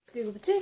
Ska vi gå på betyg?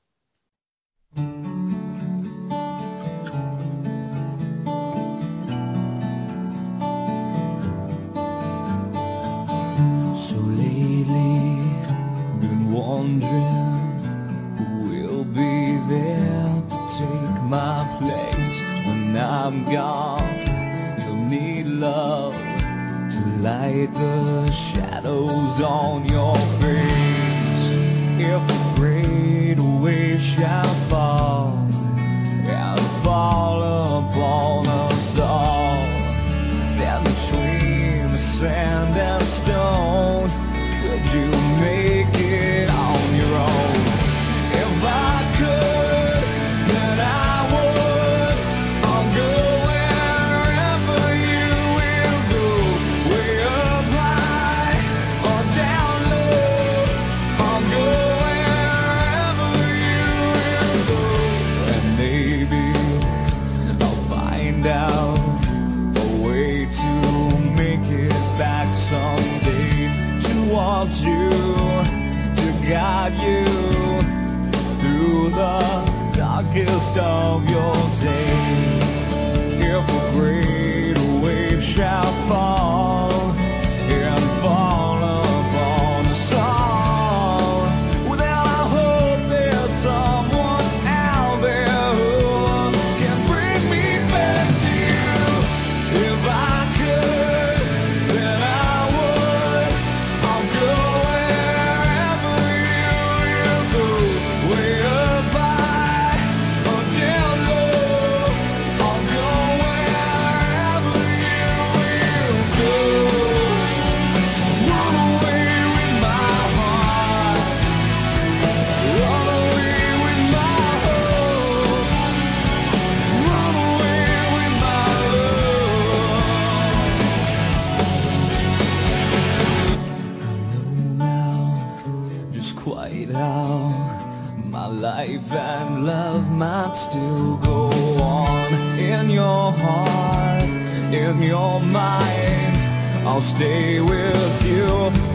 So lately, been wondering who will be there to take my place when I'm gone. You'll need love to light the shadows on your face. If a great wave shall fall and fall upon us all, then between the sand and stone, could you make it on your own? If I could, then I would. I'll go wherever you will go, way up high or down low. I'll go wherever you will go, and maybe I'll find out a way to make it back someday, to walk you, to guide you through the darkest of your days. If a great wave shall fall and fall upon us all, well, then I hope there's someone out there who can bring me back to you. If I could, then I would. I'll go wherever you will go, way up high or down low. I'll go wherever you will go. Run away with my heart, run away with my hope, run away with my love. I know now just quite how my life and love might still go on. In your heart, in your mind, I'll stay with you